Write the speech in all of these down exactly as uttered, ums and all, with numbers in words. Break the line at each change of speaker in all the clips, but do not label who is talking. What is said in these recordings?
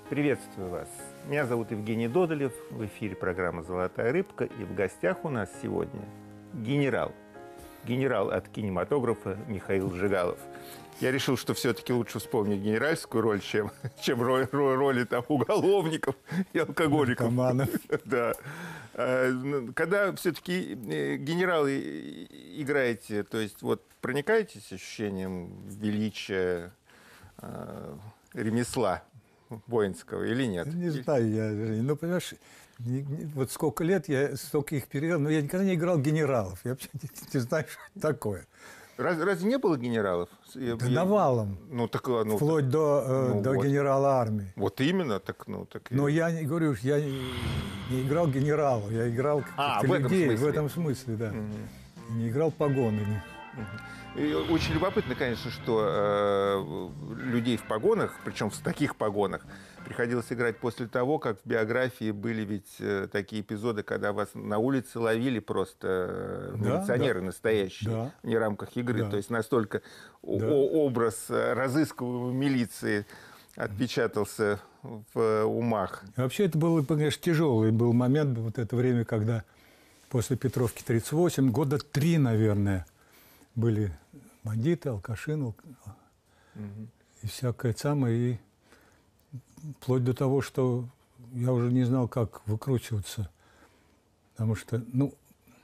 Приветствую вас. Меня зовут Евгений Додолев. В эфире программа «Золотая рыбка». И в гостях у нас сегодня генерал. Генерал от кинематографа Михаил Жигалов. Я решил, что все-таки лучше вспомнить генеральскую роль, чем, чем роли, роли там, уголовников и алкоголиков. Да. Когда все-таки генералы играете, то есть вот проникаетесь ощущением величия э, ремесла воинского или нет?
Не знаю я, ну, понимаешь, вот сколько лет я столько их переиграл, но я никогда не играл генералов. Я вообще не, не знаю, что это такое.
Раз, разве не было генералов?
Да я, навалом.
Ну, так, ну,
вплоть до, ну, до вот, генерала армии.
Вот именно. Так, ну, так...
Но я не говорю, я не, не играл генералов, я играл
а,
в
людей,
в этом смысле, да. Угу. Не играл погоны.
Угу. И очень любопытно, конечно, что э, людей в погонах, причем в таких погонах, приходилось играть после того, как в биографии были ведь э, такие эпизоды, когда вас на улице ловили просто э, да, милиционеры да. настоящие, да. не в рамках игры. Да. То есть настолько да. образ разыскиваемой милиции отпечатался в умах.
Вообще это был, конечно, тяжелый был момент, вот это время, когда после Петровки тридцать восемь, года три, наверное, были бандиты, алкаши, угу. и всякое самое, и вплоть до того, что я уже не знал, как выкручиваться, потому что, ну,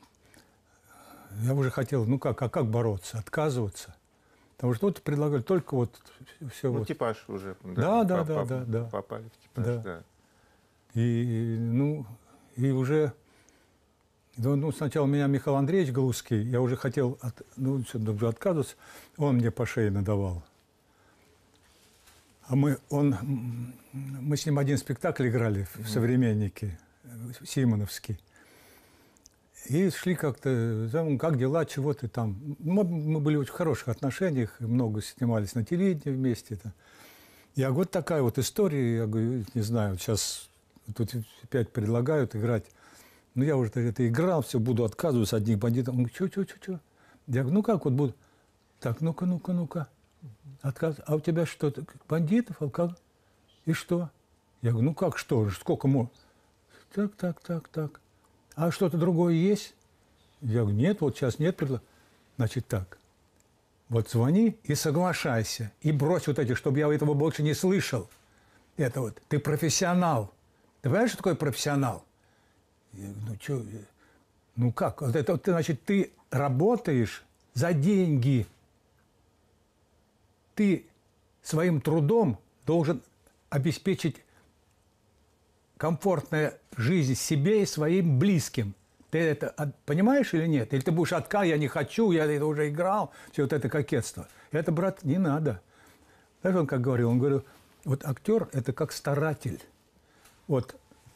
я уже хотел, ну как, а как бороться, отказываться, потому что вот предлагали только вот все
ну,
вот.
типаж уже.
Да, да, да, да, да.
Попали в типаж,
да.
да.
И, ну, и уже... Ну, сначала меня Михаил Андреевич Галузский, я уже хотел от, ну, отказываться, он мне по шее надавал. А мы, он, мы с ним один спектакль играли в «Современнике», Симоновский. И шли как-то, как дела, чего ты там. Мы, мы были в очень хороших отношениях, много снимались на телевидении вместе. -то. Я говорю, вот такая вот история, я говорю, не знаю, сейчас тут опять предлагают играть. Ну, я уже это играл, все, буду отказываться от одних бандитов. Он говорит, что, что, что, что? Я говорю, ну, как вот буду? Так, ну-ка, ну-ка, ну-ка. Отказ. А у тебя что, бандитов, алкоголь? И что? Я говорю, ну, как что? Сколько можно? Так, так, так, так. А что-то другое есть? Я говорю, нет, вот сейчас нет. Значит, так. Вот звони и соглашайся. И брось вот эти, чтобы я этого больше не слышал. Это вот, ты профессионал. Ты понимаешь, что такое профессионал? Я говорю, ну что, ну как? Вот это, значит, ты работаешь за деньги. Ты своим трудом должен обеспечить комфортную жизнь себе и своим близким. Ты это понимаешь или нет? Или ты будешь отка, я не хочу, я это уже играл, все вот это кокетство. Это, брат, не надо. Знаешь, он как говорил? Он говорил, вот актер – это как старатель. Вот.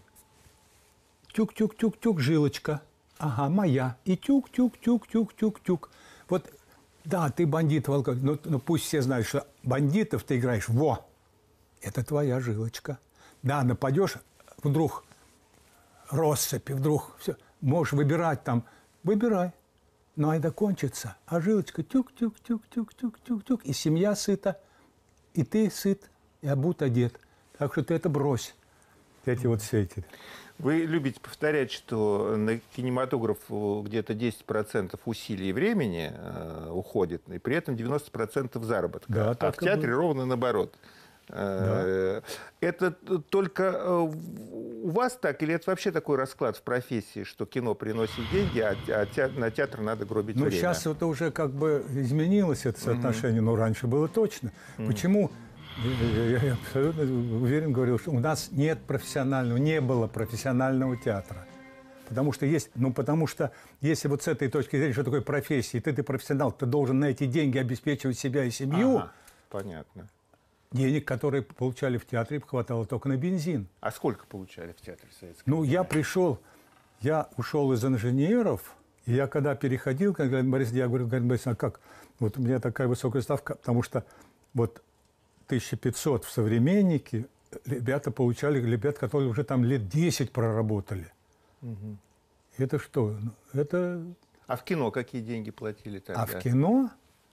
Тюк-тюк-тюк-тюк, жилочка. Ага, моя. И тюк-тюк-тюк-тюк-тюк-тюк. Вот, да, ты бандит, волк, но, но пусть все знают, что бандитов ты играешь. Во! Это твоя жилочка. Да, нападешь, вдруг россыпи, вдруг все. Можешь выбирать там. Выбирай. Но это кончится. А жилочка тюк-тюк-тюк-тюк-тюк-тюк-тюк. И семья сыта, и ты сыт, и обут одет. Так что ты это брось. Эти вот все эти.
Вы любите повторять, что на кинематограф где-то десять процентов усилий и времени э, уходит, и при этом девяносто процентов заработка.
Да,
а в театре было. Ровно наоборот. Да. Это только у вас так, или это вообще такой расклад в профессии, что кино приносит деньги, а театр, на театр надо гробить
ну,
время? Ну,
сейчас это уже как бы изменилось, это соотношение, угу. но раньше было точно. Угу. Почему? Я, я абсолютно уверен говорил, что у нас нет профессионального, не было профессионального театра. Потому что есть, ну, потому что если вот с этой точки зрения, что такое профессия, ты, ты профессионал, ты должен на эти деньги обеспечивать себя и семью.
Ага, понятно.
Денег, которые получали в театре, хватало только на бензин.
А сколько получали в театре советском?
Ну, я пришел, я ушел из инженеров, и я когда переходил, как говорит Борис, я говорю, Борис, а как? Вот у меня такая высокая ставка, потому что вот тысяча пятьсот в «Современнике» ребята получали, ребят, которые уже там лет десять проработали. Угу. Это что? Это...
А в кино какие деньги платили тогда?
А в кино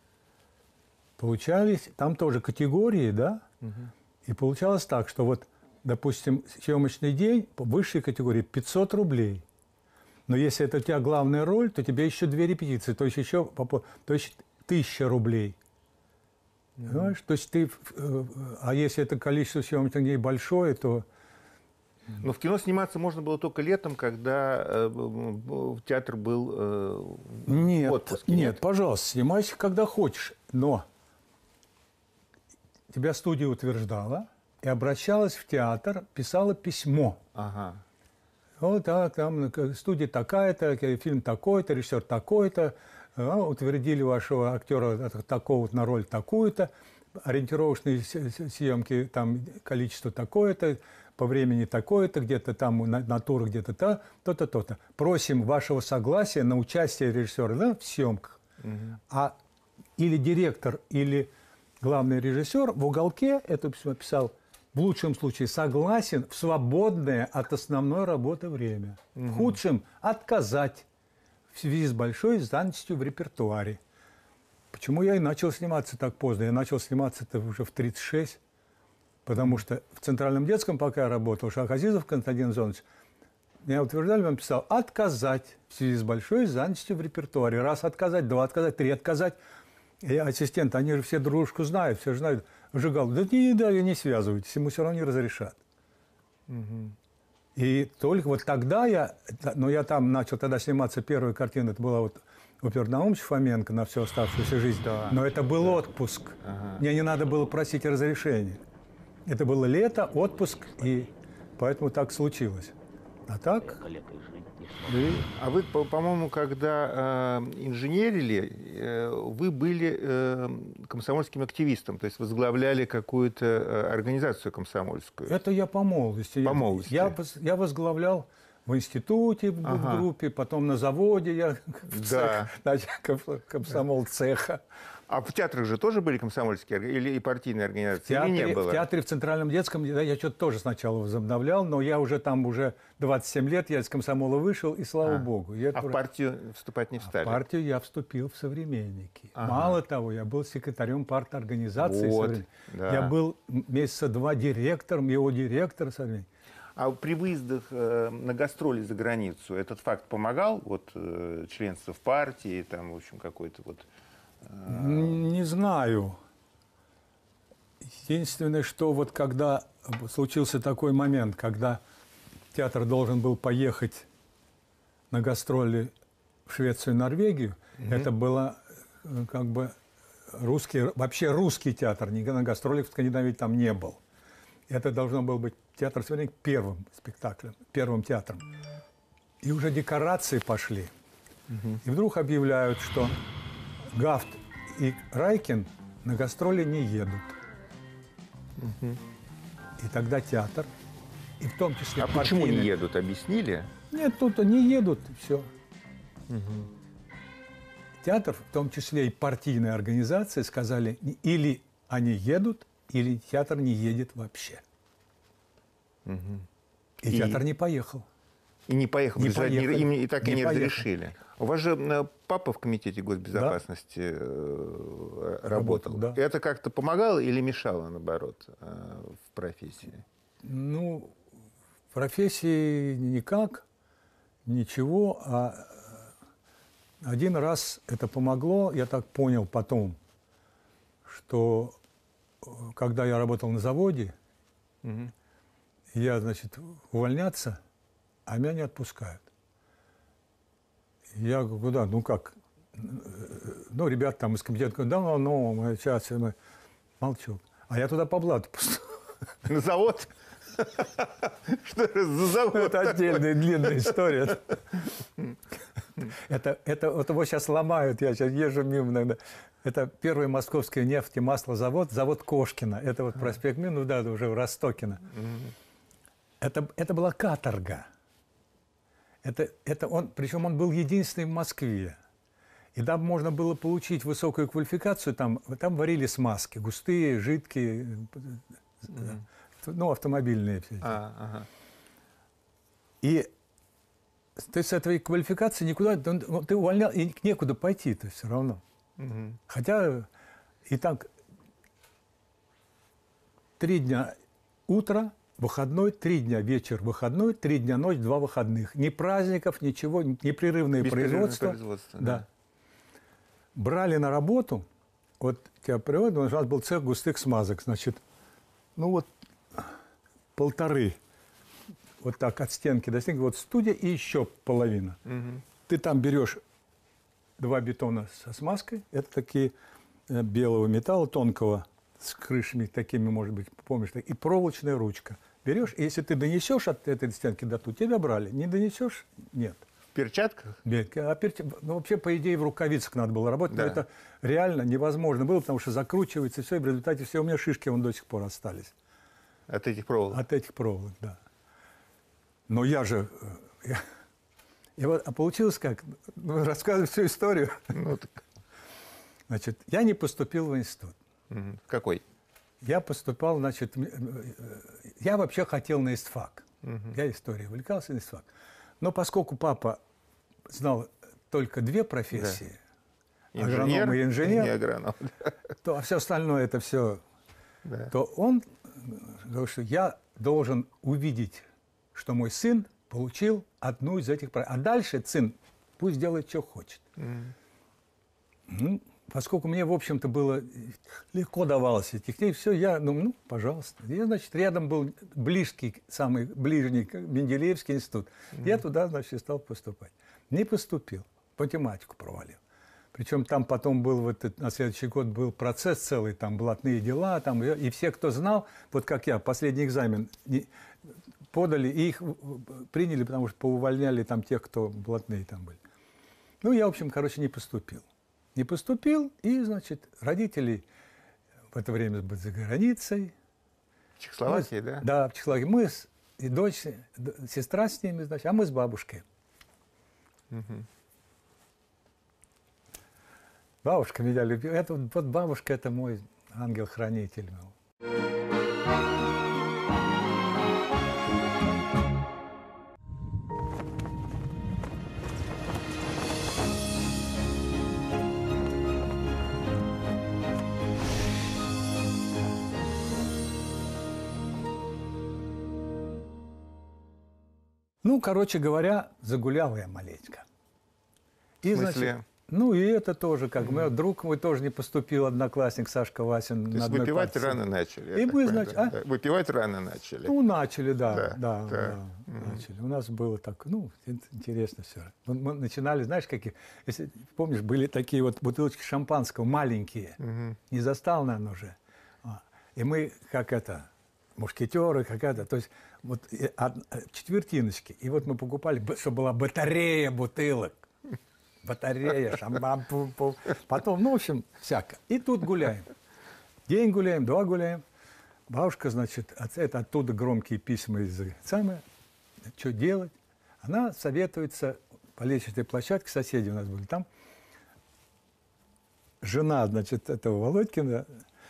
получались, там тоже категории, да? Угу. И получалось так, что вот допустим, съемочный день по высшей категории пятьсот рублей. Но если это у тебя главная роль, то тебе еще две репетиции, то есть еще то есть тысяча рублей. Mm-hmm. Понимаешь? То есть ты, а если это количество съемочных дней большое, то...
Но в кино сниматься можно было только летом, когда э, театр был э,
нет,
в отпуске.
Нет,
нет,
пожалуйста, снимайся, когда хочешь. Но тебя студия утверждала и обращалась в театр, писала письмо.
Ага.
Вот так, там студия такая-то, фильм такой-то, режиссер такой-то, утвердили вашего актера такого-то на роль такую-то, ориентировочные съемки, там количество такое-то, по времени такое-то, где-то там натура, где-то то, то-то, то-то. Просим вашего согласия на участие режиссера, да, в съемках. Угу. А или директор, или главный режиссер в уголке это письмо писал, в лучшем случае согласен в свободное от основной работы время. Угу. В худшем отказать в связи с большой занятостью в репертуаре. Почему я и начал сниматься так поздно? Я начал сниматься-то уже в тридцать шесть. Потому что в Центральном детском, пока я работал, Шах-Азизов Константин Зонович, меня утверждали, он писал, отказать в связи с большой занятостью в репертуаре. Раз отказать, два отказать, три отказать. И ассистенты, они же все дружку знают, все же знают. Жигал, да не, да, не связывайтесь, ему все равно не разрешат. Угу. И только вот тогда я, но я там начал тогда сниматься, первая картина, это была вот Опер Наумович Фоменко на всю оставшуюся жизнь. Да. Но это был да. отпуск. Ага. Мне не надо было просить разрешения. Это было лето, отпуск, и поэтому так случилось. А так...
И... А вы, по-моему, когда э, инженерили, э, вы были э, комсомольским активистом, то есть возглавляли какую-то э, организацию комсомольскую.
Это я по молодости.
По молодости.
Я, я возглавлял в институте, в ага. группе, потом на заводе, я
да.
цех, комсомол цеха.
А в театрах же тоже были комсомольские или и партийные организации?
В театре,
или не было?
В театре, в Центральном детском, я, я что-то тоже сначала возобновлял, но я уже там уже двадцать семь лет, я из комсомола вышел, и слава а. богу. Я
а в партию вступать не встали?
А в партию я вступил в «Современники». Ага. Мало того, я был секретарем парторганизации. Вот, да. Я был месяца два директором, его директор «Современников».
А при выездах э, на гастроли за границу этот факт помогал? Вот э, членство в партии, там, в общем, какой-то вот...
Не знаю. Единственное, что вот когда случился такой момент, когда театр должен был поехать на гастроли в Швецию и Норвегию, mm-hmm. это было как бы русский, вообще русский театр, ни на гастролях в Скандинавии там не был. Это должно было быть театр «Современник» первым спектаклем, первым театром. И уже декорации пошли. Mm-hmm. И вдруг объявляют, что Гафт и Райкин на гастроли не едут. Угу. И тогда театр, и в том числе...
А партийные... почему не едут, объяснили?
Нет, тут не едут, все. Угу. Театр, в том числе и партийные организации, сказали, или они едут, или театр не едет вообще. Угу. И, и театр не поехал.
И не поехал,
не поехали.
Им и так
не
и не
поехали.
разрешили. У вас же папа в комитете госбезопасности да? работал. работал да. Это как-то помогало или мешало, наоборот, в профессии?
Ну, в профессии никак, ничего. А один раз это помогло, я так понял потом, что когда я работал на заводе, угу. я, значит, увольняться, а меня не отпускают. Я говорю, куда? Ну как? Ну, ребята там из комитета говорят, да, ну, мы сейчас мы... молчу. А я туда по блату поступил.
На завод? Что это за завод?
Это отдельная длинная история. Это, это вот его сейчас ломают, я сейчас езжу мимо иногда. Это первый московский нефть и маслозавод, завод Кошкина. Это вот проспект Мин, ну да, уже в Ростокино. Это, это была каторга. Это, это он, причем он был единственный в Москве. И там можно было получить высокую квалификацию, там, там варили смазки, густые, жидкие, mm-hmm. ну, автомобильные все эти. А, ага. И ты с этой квалификацией никуда, ты увольнял, и некуда пойти-то все равно. Mm-hmm. Хотя и так три дня утро, выходной, три дня вечер выходной, три дня ночь, два выходных. Ни праздников, ничего, непрерывное производство.
производство
да.
да.
Брали на работу, вот тебя приводят, у нас был цех густых смазок, значит, ну вот полторы, вот так от стенки до стенки, вот студия и еще половина.
Угу.
Ты там берешь два бетона со смазкой, это такие э, белого металла тонкого, с крышами такими, может быть, помнишь, и проволочная ручка. Берешь, и если ты донесешь от этой стенки до ту, тебя брали. Не донесешь – нет.
В перчатках?
Нет. А перч... ну, вообще, по идее, в рукавицах надо было работать,
да.
но это реально невозможно было, потому что закручивается все, и в результате все у меня шишки вон до сих пор остались.
От этих проволок?
От этих проволок, да. Но я же... Я... И вот, а получилось как? Ну, рассказываю всю историю.
Ну, так.
Значит, я не поступил в институт.
Угу. Какой?
Я поступал, значит, я вообще хотел на истфак.
Угу.
Я историей увлекался, на истфак. Но поскольку папа знал только две профессии,
да.
агроном и инженер,
и агроном, да.
то а все остальное это все,
да.
то он говорил, что я должен увидеть, что мой сын получил одну из этих профессий. А дальше сын пусть делает, что хочет.
Угу.
Ну, поскольку мне, в общем-то, было легко давалось этих книг, все, я, ну, ну, пожалуйста. Я, значит, рядом был близкий, самый ближний Менделеевский институт. Mm-hmm. Я туда, значит, стал поступать. Не поступил, математику провалил. Причем там потом был, вот, на следующий год был процесс целый, там, блатные дела, там, и все, кто знал, вот как я, последний экзамен не, подали, и их приняли, потому что поувольняли там тех, кто блатные там были. Ну, я, в общем, короче, не поступил. Не поступил, и, значит, родители в это время были за границей.
В Чехословакии,
мы,
да?
Да, в Чехословакии. Мы с, и дочь, сестра с ними, значит, а мы с бабушкой.
Угу.
Бабушка меня любила. Это, вот бабушка – это мой ангел-хранитель был. Ну, короче говоря, загулял я маленько. И,
в смысле?
Значит, ну, и это тоже, как mm-hmm. мой друг мой тоже не поступил, одноклассник Сашка Васин.
То
на
есть
одной
выпивать
партии.
рано начали?
И мы, значит, а?
Да. Выпивать рано начали?
Ну, начали, да,
да,
да,
да.
да
Mm-hmm.
начали. У нас было так, ну, интересно все. Мы, мы начинали, знаешь, какие, если помнишь, были такие вот бутылочки шампанского, маленькие, mm-hmm. не застал, наверное, уже. И мы, как это, мушкетеры, как это, то есть вот четвертиночки. И вот мы покупали, чтобы была батарея бутылок. Батарея, шампан, пу-пу. Потом, ну, в общем, всяко. И тут гуляем. День гуляем, два гуляем. Бабушка, значит, это оттуда громкие письма из самое, что делать. Она советуется по лестничной площадке, соседи у нас были там. Жена, значит, этого Володькина,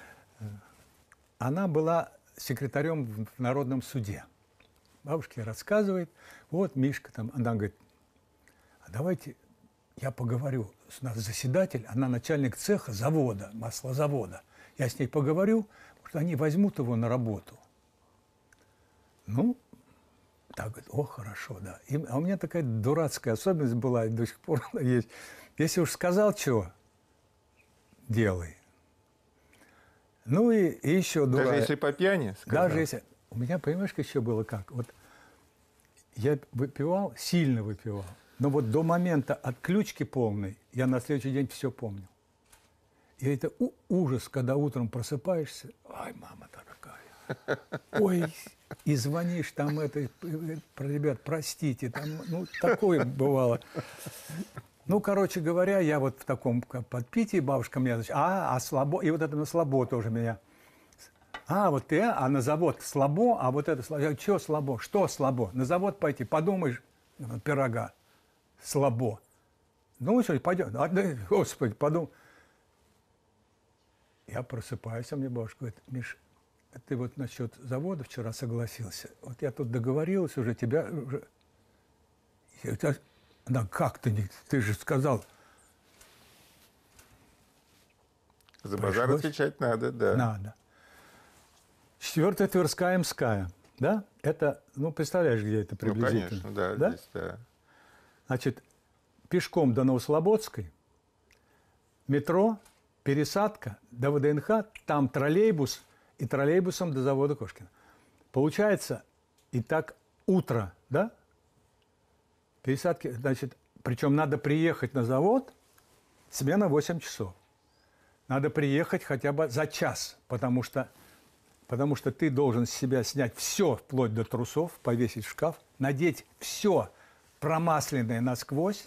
она была секретарем в Народном суде. Бабушке рассказывает, вот Мишка там, она говорит, а давайте я поговорю, у нас заседатель, она начальник цеха завода, маслозавода. Я с ней поговорю, что они возьмут его на работу. Ну, так, говорит, о, хорошо, да. И, а у меня такая дурацкая особенность была, и до сих пор она есть. Если уж сказал, чего, делай. Ну и, и еще
Даже
дура...
если по пьяни сказал?
Даже если... У меня, понимаешь, еще было как? Вот я выпивал, сильно выпивал, но вот до момента отключки полной я на следующий день все помню. И это у- ужас, когда утром просыпаешься, ай, мама дорогая, ой, и звонишь там это, ребят, простите, там, ну, такое бывало. Ну, короче говоря, я вот в таком подпитии, бабушка меня, значит, а, а слабо, и вот это на слабо тоже меня. А, вот ты, а на завод слабо, а вот это слабо. Я говорю, что слабо? Что слабо? На завод пойти, подумаешь, пирога, слабо. Ну, что, пойдем, а, да, господи, подумай. Я просыпаюсь, а мне бабушка говорит, Миш, ты вот насчет завода вчера согласился. Вот я тут договорилась уже, тебя уже... Я, да как ты не... Ты же сказал...
За базар отвечать надо, да.
Надо. Четвертая Тверская Мская. Да? Это, ну, представляешь, где это приблизительно?
Ну, конечно, да,
да?
Здесь, да.
Значит, пешком до Новослободской, метро, пересадка до ВДНХ, там троллейбус, и троллейбусом до завода Кошкина. Получается, и так утро, да? Пересадки, значит, причем надо приехать на завод, смена восемь часов. Надо приехать хотя бы за час, потому что, потому что ты должен с себя снять все, вплоть до трусов, повесить в шкаф, надеть все промасленное насквозь,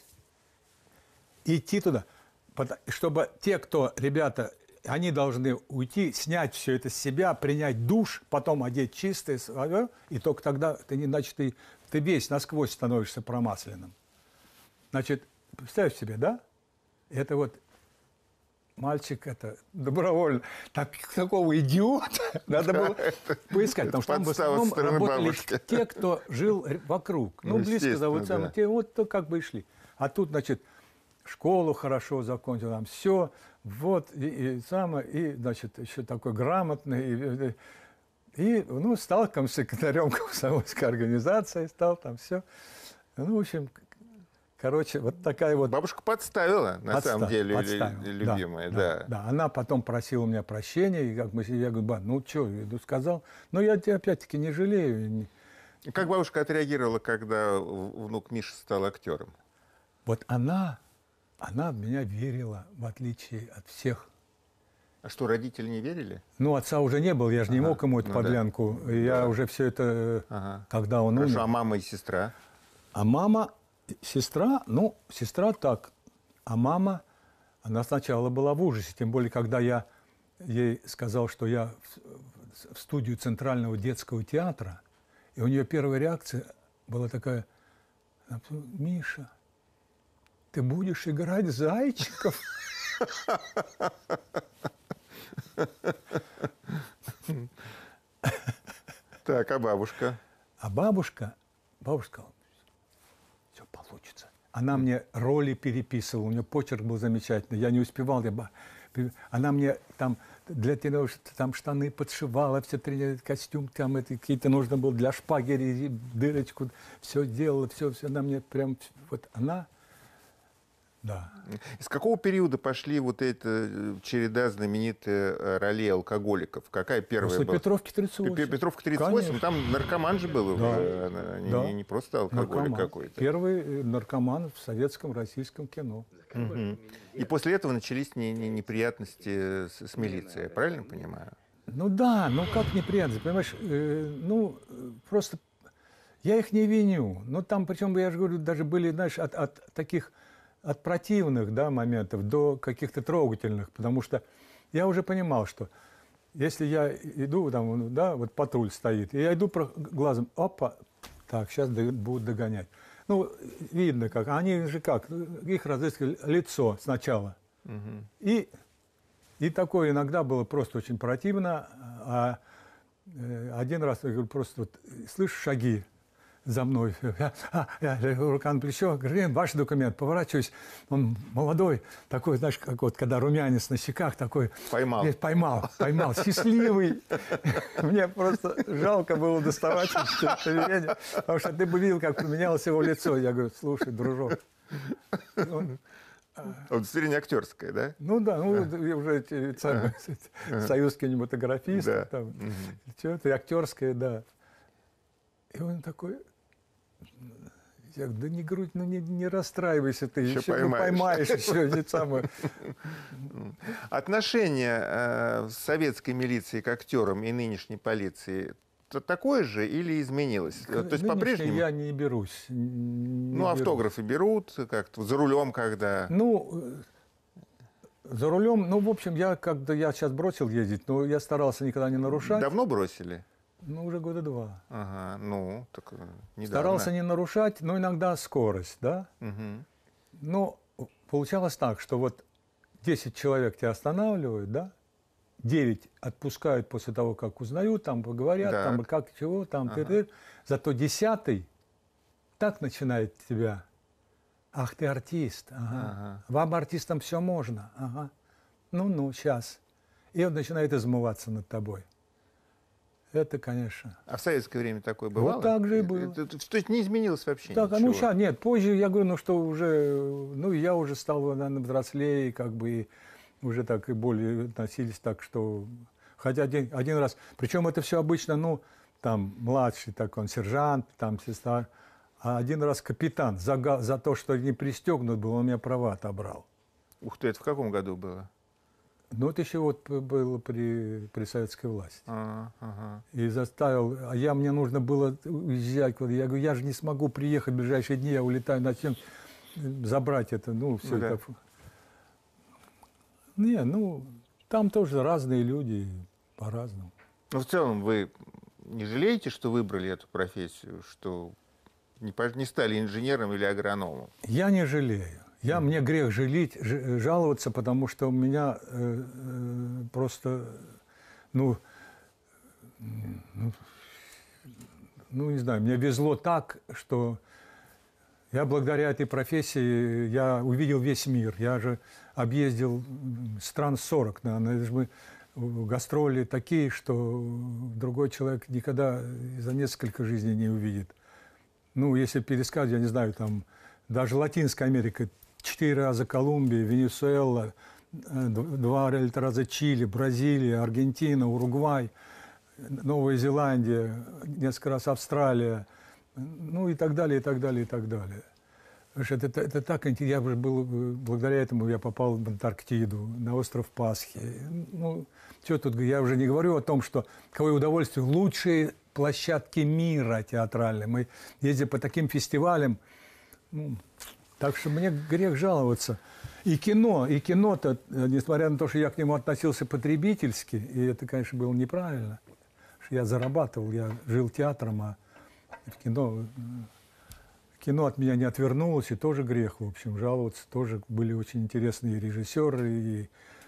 и идти туда. Чтобы те, кто, ребята, они должны уйти, снять все это с себя, принять душ, потом одеть чистое, свое, и только тогда, ты, иначе ты, ты весь насквозь становишься промасленным. Значит, представь себе, да? Это вот мальчик, это добровольно. Так, такого идиота надо было поискать, потому что там в основном работали бабушки. Те, кто жил вокруг. Ну, ну близко зовут да. те, вот то как бы и шли. А тут, значит, школу хорошо закончил, там все, вот, и, и самое, и, значит, еще такой грамотный, и, и ну, стал секретарем комсомольской организации, стал там все. Ну, в общем, короче, вот такая вот...
Бабушка подставила, на
Подстав,
самом деле,
подставила.
любимая,
да,
да,
да. Да, она потом просила у меня прощения, и как мы, я говорю, ба, ну что, я сказал, но я тебя опять-таки не жалею.
Как бабушка отреагировала, когда внук Миша стал актером?
Вот она... Она в меня верила, в отличие от всех.
А что, родители не верили?
Ну, отца уже не было, я же ага, не мог ему эту ну подлянку.
Да.
Я
да.
уже все это,
ага.
когда он
Хорошо,
умер.
а мама и сестра?
А мама, сестра, ну, сестра так. А мама, она сначала была в ужасе. Тем более, когда я ей сказал, что я в, в студию Центрального детского театра, и у нее первая реакция была такая: Миша, ты будешь играть зайчиков?
Так, а бабушка?
А бабушка, бабушка сказала, все получится. Она мне роли переписывала, у нее почерк был замечательный, я не успевал. Я... Она мне там для того, там штаны подшивала, все тренировали, костюм, там это какие-то нужно было для шпагери, дырочку, все делала, все, все. Она мне прям, вот она... Да.
Из какого периода пошли вот эта череда знаменитых ролей алкоголиков? Какая первая
После
была?
Петровки тридцать восемь.
Петровка тридцать восемь, конечно. Там наркоман же был
да.
уже, не,
да.
не, не просто алкоголик какой-то.
Первый наркоман в советском российском кино.
Угу. И после этого начались не, не, неприятности с, с милицией, я правильно понимаю?
Ну да, ну как неприятности, понимаешь, э, ну просто я их не виню. Ну там, причем, я же говорю, даже были, знаешь, от, от таких... от противных, да, моментов до каких-то трогательных, потому что я уже понимал, что если я иду, там, да, вот патруль стоит, и я иду глазом, опа, так, сейчас будут догонять. Ну, видно как, они же как, их разыскивали лицо сначала. Угу. И, и такое иногда было просто очень противно, а один раз, я говорю, просто вот, слышу шаги за мной. А, я рука на плечо, говорю, ваш документ, поворачиваюсь. Он молодой, такой, знаешь, как вот, когда румянец на щеках, такой.
Поймал.
Поймал, поймал, счастливый. Мне просто жалко было доставать удостоверение, потому что ты бы видел, как поменялось его лицо. Я говорю, слушай, дружок.
Удостоверение актерское, да?
Ну да, ну а. уже самый, а. союз кинематографистов,
да.
там, угу. что-то актерское, да. И он такой... Я говорю, да не грудь, ну не, не расстраивайся ты, еще, еще поймаешь. Ну, поймаешь еще не самое.
Отношение э, советской милиции к актерам и нынешней полиции такое же или изменилось?
К,
То есть по-прежнему?
Я не берусь. Не
ну, автографы берут как-то за рулем, когда?
Ну, за рулем, ну, в общем, я когда я сейчас бросил ездить, но я старался никогда не нарушать.
Давно бросили?
Ну, уже года два.
Ага, ну, так недавно.
Старался не нарушать, но иногда скорость, да?
Угу.
Но получалось так, что вот десять человек тебя останавливают, да? девять отпускают после того, как узнают, там поговорят, так. там как, чего, там, ага. ты-ты. Зато десятый так начинает тебя. Ах, ты артист, ага. Ага. Вам, артистам, все можно, ага. Ну-ну, сейчас. И он начинает измываться над тобой. Это, конечно.
А в советское время такое бывало?
Вот так же и было.
Это, это, то есть не изменилось вообще
Так,
ничего?
ну сейчас, нет, позже я говорю, ну что уже, ну я уже стал, наверное, взрослее, как бы и уже так и более относились так, что... Хотя один, один раз, причем это все обычно, ну, там, младший, так он, сержант, там, сестра, а один раз капитан за, за то, что не пристегнут был, он у меня права отобрал.
Ух ты, это в каком году было?
Ну, это еще вот было при, при советской власти.
А, ага.
И заставил, а я, мне нужно было уезжать, я говорю, я же не смогу приехать в ближайшие дни, я улетаю на чем забрать это, ну, все
Ну, да.
это. Не, ну, там тоже разные люди, по-разному.
Ну, в целом, вы не жалеете, что выбрали эту профессию, что не, пож- не стали инженером или агрономом?
Я не жалею. Я, мне грех жалеть, ж- жаловаться, потому что у меня э, э, просто, ну, ну, ну, не знаю, мне везло так, что я благодаря этой профессии, я увидел весь мир. Я же объездил стран сорок, наверное. Это же мы гастроли такие, что другой человек никогда за несколько жизней не увидит. Ну, если пересказать, я не знаю, там, даже Латинская Америка, четыре раза Колумбия, Венесуэла, два раза Чили, Бразилия, Аргентина, Уругвай, Новая Зеландия, несколько раз Австралия, ну и так далее, и так далее, и так далее. Это, это, это так интересно. Я уже был, благодаря этому я попал в Антарктиду, на остров Пасхи. Ну, что тут, я уже не говорю о том, что какое удовольствие, лучшие площадки мира театральные. Мы ездим по таким фестивалям. Ну, так что мне грех жаловаться. И кино, и кино-то, несмотря на то, что я к нему относился потребительски, и это, конечно, было неправильно, что я зарабатывал, я жил театром, а в кино, кино от меня не отвернулось, и тоже грех, в общем, жаловаться. Тоже были очень интересные режиссеры, и,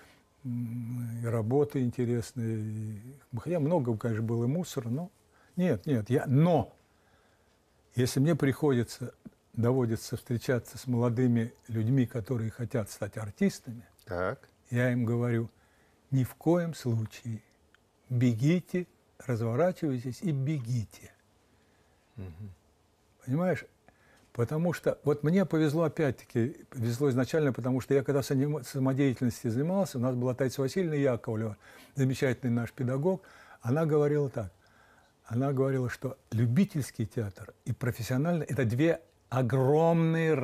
и работы интересные. И, хотя много, конечно, было и мусора, но нет, нет, я, но если мне приходится, доводится встречаться с молодыми людьми, которые хотят стать артистами,
Так.
я им говорю, ни в коем случае бегите, разворачивайтесь и бегите. Угу. Понимаешь? Потому что, вот мне повезло опять-таки, повезло изначально, потому что я когда самодеятельностью занимался, у нас была Таиса Васильевна Яковлева, замечательный наш педагог, она говорила так, она говорила, что любительский театр и профессиональный – это две огромные,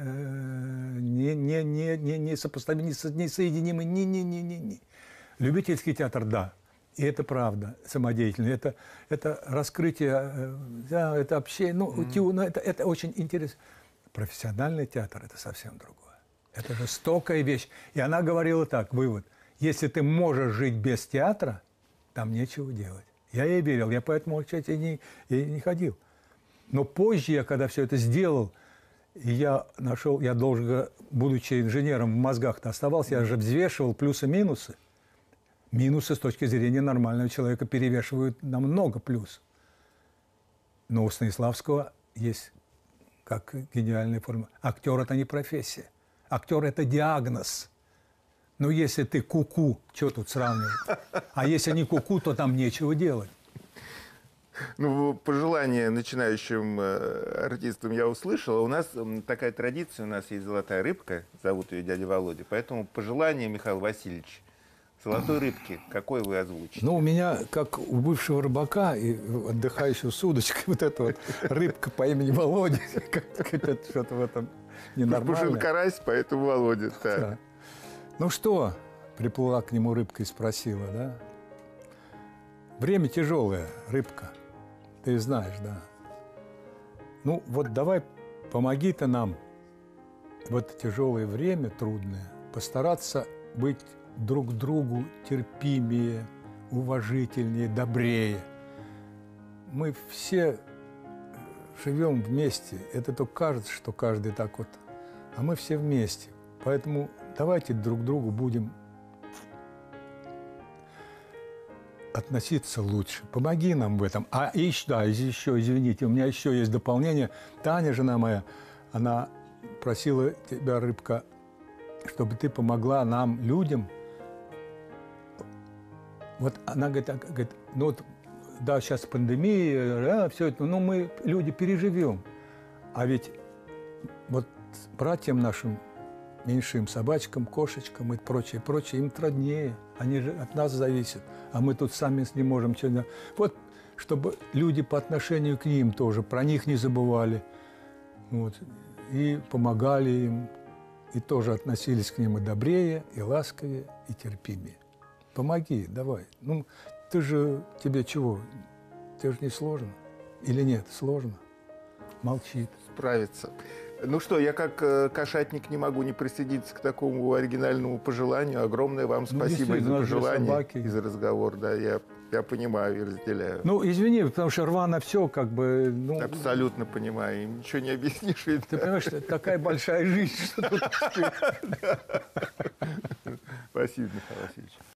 не, не, не, не, не сопоставимые, не соединимые, не, не, не, не, не. Любительский театр – да. И это правда, самодеятельный. Это, это раскрытие, да, это общение. Ну, mm-hmm. ну, это, это очень интересно. Профессиональный театр – это совсем другое. Это жестокая вещь. И она говорила так, вывод. Если ты можешь жить без театра, там нечего делать. Я ей верил, я поэтому, кстати, не, и не ходил. Но позже, я когда все это сделал, я нашел, я должен, будучи инженером в мозгах-то оставался, я же взвешивал плюсы-минусы. Минусы с точки зрения нормального человека перевешивают намного плюс. Но у Станиславского есть как гениальная форма. Актер – это не профессия. Актер – это диагноз. Но если ты ку-ку, что тут сравнивать? А если не ку-ку, то там нечего делать.
Ну, пожелания начинающим э, артистам я услышал. У нас э, такая традиция, у нас есть золотая рыбка, зовут ее дядя Володя. Поэтому пожелание, Михаил Васильевич, золотой рыбки, какой вы озвучите?
Ну, у меня, как у бывшего рыбака и отдыхающего с удочкой, вот эта вот рыбка по имени Володя, что-то в этом ненормальное.
Пушин карась, поэтому Володя.
Да. Ну что, приплыла к нему рыбка и спросила, да? Время тяжелое, рыбка, ты знаешь, да? Ну, вот давай помоги ты нам в это тяжелое время, трудное, постараться быть друг к другу терпимее, уважительнее, добрее. Мы все живем вместе. Это только кажется, что каждый так вот. А мы все вместе. Поэтому давайте друг к другу будем относиться лучше. Помоги нам в этом. А еще, да, еще, извините, у меня еще есть дополнение. Таня, жена моя, она просила тебя, рыбка, чтобы ты помогла нам, людям. Вот она говорит, говорит, ну вот да, сейчас пандемия, да, все это, но мы, люди, переживем. А ведь вот братьям нашим, меньшим собачкам, кошечкам и прочее, прочее, им труднее. Они же от нас зависят. А мы тут сами не можем. Вот, чтобы люди по отношению к ним тоже, про них не забывали. Вот, и помогали им, и тоже относились к ним и добрее, и ласковее, и терпимее. Помоги, давай. Ну, ты же, тебе чего? Тебе же не сложно? Или нет, сложно? Молчит.
Справиться. Ну что, я как э, кошатник не могу не присоединиться к такому оригинальному пожеланию. Огромное вам
Ну,
спасибо и за
действительно, у нас же
пожелание,
собаки.
и за разговор. Да, я, я понимаю и разделяю.
Ну, извини, потому что рвано все, как бы... Ну,
Абсолютно понимаю. Им ничего не объяснишь. Ведь,
ты понимаешь, это такая большая жизнь, что тут...
Спасибо, Михаил Васильевич.